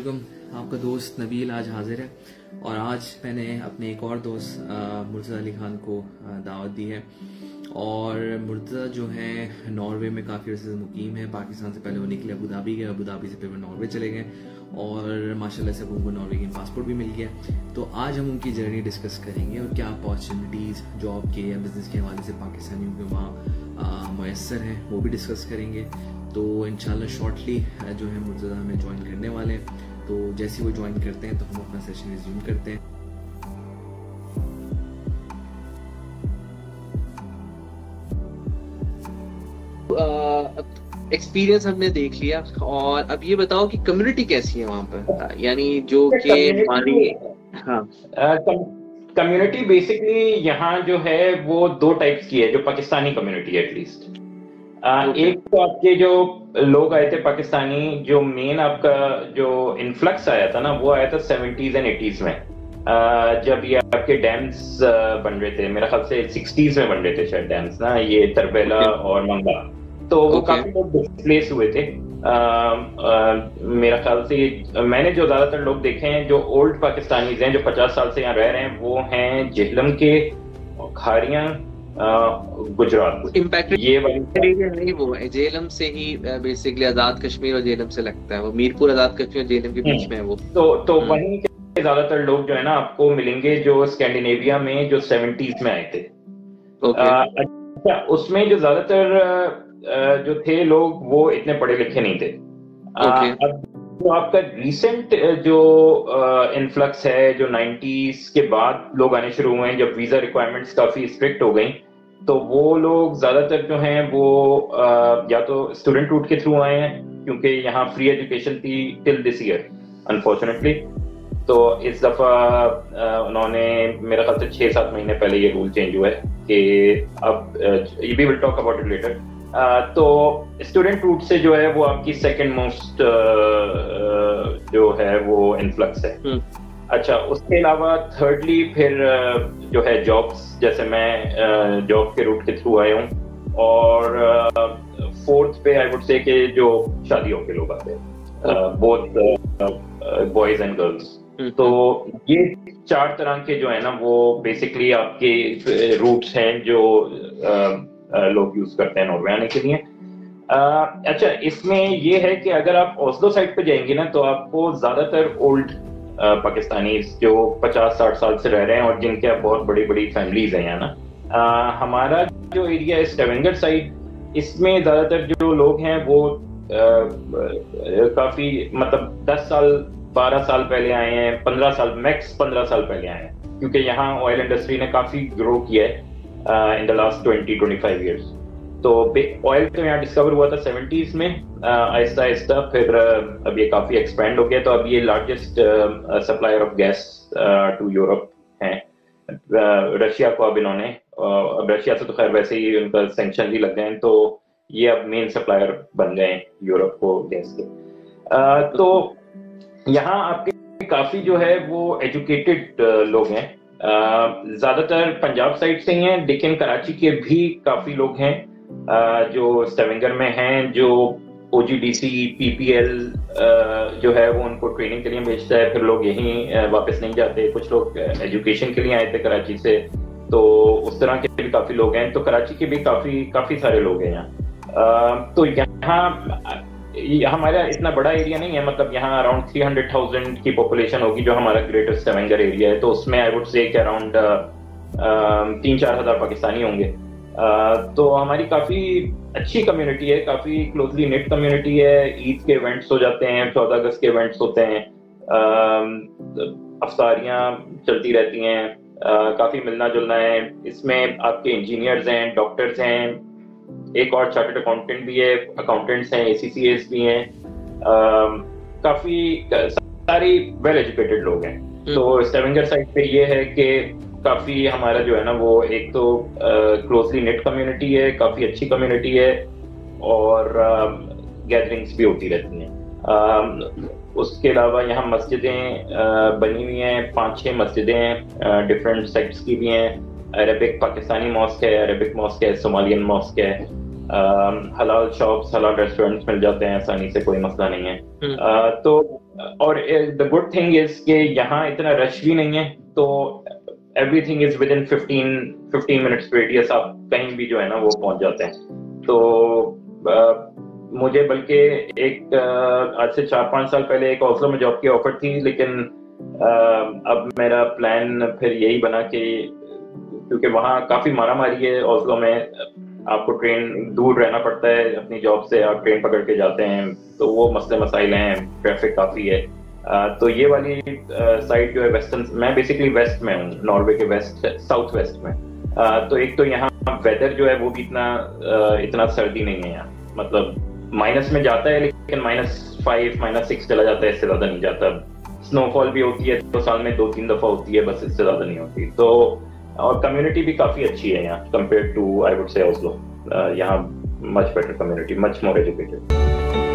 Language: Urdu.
علیکم. آپ کا دوست نبیل آج حاضر ہے اور آج میں نے اپنے ایک اور دوست مرتضی علی خان کو دعوت دی ہے. اور مرتضی جو ہے ناروے میں کافی عرصے سے مقیم ہے. پاکستان سے پہلے وہ نکلے ابو دھابی گئے, ابو دھابی سے پھر وہ ناروے چلے گئے اور ماشاءاللہ سے ان کو نارویجین پاسپورٹ بھی مل گیا. تو آج ہم ان کی جرنی ڈسکس کریں گے اور کیا اپارچونیٹیز جاب کے یا بزنس کے حوالے سے پاکستانیوں کے وہاں میسر ہیں وہ بھی ڈسکس کریں گے. تو انشاءاللہ شارٹلی جو ہے مرتضی ہمیں جوائن کرنے والے ہیں. تو جیسے وہ جوائن کرتے ہیں تو ہم اپنا سیشن ریزیوم کرتے ہیں. ایکسپیرینس ہم نے دیکھ لیا اور اب یہ بتاؤ کہ کمیونٹی کیسی ہے وہاں پر, یعنی جو کہ ہماری کمیونٹی بیسکلی یہاں جو ہے وہ دو ٹائپس کی ہے جو پاکستانی کمیونٹی ایٹ لیسٹ. ایک تو آپ کے جو لوگ آئے تھے پاکستانی, جو مین آپ کا جو انفلکس آیا تھا نا وہ آیا تھا 70s اینڈ 80s میں, جب یہ آپ کے ڈیمز بن رہے تھے. میرا خیال سے 60s میں بن رہے تھے شاید ڈیمز نا, یہ تربیلا اور منگا. تو وہ کافی لوگ ڈسپلیس ہوئے تھے. میرا خیال سے میں نے جو زیادہ تر لوگ دیکھے ہیں جو اولڈ پاکستانیز ہیں جو 50 سال سے یہاں رہ رہے ہیں وہ ہیں جہلم کے, کھاریاں, گجرات. یہ نہیں وہ جہلم سے ہی بیسکلی آزاد کشمیر اور جہلم سے لگتا ہے, وہ میرپور آزاد کشمیر اور جہلم کے بیچ میں ہے وہ. تو وہیں کے زیادہ تر لوگ جو ہے نا آپ کو ملیں گے جو اسکینڈینیویا میں جو 70s میں آئے تھے. اچھا, اس میں جو زیادہ تر جو تھے لوگ وہ اتنے پڑھے لکھے نہیں تھے. اب جو آپ کا ریسنٹ جو انفلکس ہے جو 90s کے بعد لوگ آنے شروع ہوئے ہیں, جب ویزا ریکوائرمنٹس کافی اسٹرکٹ ہو گئیں, تو وہ لوگ زیادہ تر جو ہیں وہ یا تو اسٹوڈنٹ روٹ کے تھرو آئے ہیں کیونکہ یہاں فری ایجوکیشن تھی ٹل دس ایئر انفارچونیٹلی. تو اس دفعہ انہوں نے میرا خیال سے 6-7 مہینے پہلے یہ رول چینج ہوا ہے کہ اب we will talk about it later. تو اسٹوڈنٹ روٹ سے جو ہے وہ آپ کی سیکنڈ موسٹ جو ہے وہ انفلکس ہے. اچھا, اس کے علاوہ تھرڈلی پھر جو ہے جابس, جیسے میں جاب کے روٹ کے تھرو آیا ہوں. اور فورتھ پہ آئی وڈ سے کہ جو شادیوں کے لوگ آتے ہیں, بوتھ بوائز اینڈ گرلس. تو یہ 4 طرح کے جو ہے نا وہ بیسکلی آپ کے روٹس ہیں جو لوگ یوز کرتے ہیں ناروے آنے کے لیے. اچھا, اس میں یہ ہے کہ اگر آپ اوسلو سائڈ پہ جائیں گے نا تو آپ کو زیادہ تر اولڈ پاکستانی جو 50-60 سال سے رہ رہے ہیں اور جن کے بہت بڑی بڑی فیملیز ہیں یہاں نا. ہمارا جو ایریا ہے اسٹیونگر سائڈ, اس میں زیادہ تر جو لوگ ہیں وہ کافی مطلب 10 سال 12 سال پہلے آئے ہیں, 15 سال میکس 15 سال پہلے آئے ہیں, کیونکہ یہاں آئل انڈسٹری نے کافی گرو کیا ہے ان دا لاسٹ 20-25 ایئرس. تو آئل تو یہاں ڈسکور ہوا تھا 70s میں, آہستہ آہستہ پھر اب یہ کافی ایکسپینڈ ہو گیا. تو اب یہ largest supplier of gas to Europe ہیں. رشیا کو اب انہوں نے, اب رشیا سے تو خیر ویسے ہی ان کا سینکشن بھی لگ گئے ہیں, تو یہ اب مین سپلائر بن گئے ہیں یورپ کو گیس کے. تو یہاں آپ کے کافی جو ہے وہ ایجوکیٹڈ لوگ ہیں, زیادہ تر پنجاب سائڈ سے ہی ہیں, لیکن کراچی کے بھی کافی لوگ ہیں جو اسٹیونگر میں ہیں, جو او جی ڈی سی پی پی ایل جو ہے وہ ان کو ٹریننگ کے لیے بھیجتا ہے, پھر لوگ یہیں واپس نہیں جاتے. کچھ لوگ ایجوکیشن کے لیے آئے تھے کراچی سے, تو اس طرح کے بھی کافی لوگ ہیں. تو کراچی کے بھی کافی سارے لوگ ہیں یہاں. تو یہاں ہمارا اتنا بڑا ایریا نہیں ہے, مطلب یہاں اراؤنڈ 300,000 کی پاپولیشن ہوگی جو ہمارا گریٹر اسٹیونگر ایریا ہے. تو اس میں آئی وڈ سے کہ اراؤنڈ 3-4 ہزار پاکستانی ہوں گے. تو ہماری کافی اچھی کمیونٹی ہے, کافی کلوزلی نیٹ کمیونٹی ہے. عید کے ایونٹس ہو جاتے ہیں, 14 اگست کے ایونٹس ہوتے ہیں, افطاریاں چلتی رہتی ہیں, کافی ملنا جلنا ہے. اس میں آپ کے انجینئرز ہیں, ڈاکٹرز ہیں, ایک اور چارٹرڈ اکاؤنٹنٹ بھی ہے, اکاؤنٹنٹس ہیں, ACCAs بھی ہیں, کافی ساری ویل ایجوکیٹڈ لوگ ہیں. تو اسٹیونگر سائڈ پہ یہ ہے کہ کافی ہمارا جو ہے نا وہ ایک تو کلوزلی نیٹ کمیونٹی ہے, کافی اچھی کمیونٹی ہے, اور گیدرنگس بھی ہوتی رہتی ہیں. اس کے علاوہ یہاں مسجدیں بنی ہوئی ہیں, 5-6 مسجدیں ہیں, ڈفرینٹ سیکٹس کی بھی ہیں. عربک پاکستانی ماسک ہے, عربک ماسک ہے, صومالین ماسک ہے. حلال شاپس, حلال ریسٹورینٹس مل جاتے ہیں آسانی سے, کوئی مسئلہ نہیں ہے. تو اور the good thing is کہ یہاں اتنا رش بھی نہیں ہے, تو everything is within 15 minutes radius, آپ کہیں بھی جو ہے نا وہ پہنچ جاتے ہیں. تو مجھے بلکہ ایک آج سے 4-5 سال پہلے ایک اوسلو میں جاب کی آفر تھی, لیکن اب میرا پلان پھر یہی بنا کہ کیونکہ وہاں کافی مارا ماری ہے اوسلو میں, آپ کو ٹرین دور رہنا پڑتا ہے اپنی جاب سے, آپ ٹرین پکڑ کے جاتے ہیں تو وہ مسئلے مسائل ہیں, ٹریفک کافی ہے. تو یہ والی سائڈ جو ہے ویسٹرن, میں بیسکلی ویسٹ میں ہوں, ناروے کے ویسٹ ساؤتھ ویسٹ میں. تو ایک تو یہاں ویدر جو ہے وہ بھی اتنا سردی نہیں ہے یہاں, مطلب مائنس میں جاتا ہے لیکن -5 -6 چلا جاتا ہے, اس سے زیادہ نہیں جاتا. اسنو فال بھی ہوتی ہے تو سال میں 2-3 دفعہ ہوتی ہے, بس اس سے زیادہ نہیں ہوتی. تو اور کمیونٹی بھی کافی اچھی ہے یہاں compare to I would say Oslo. یہاں much better community, much more educated.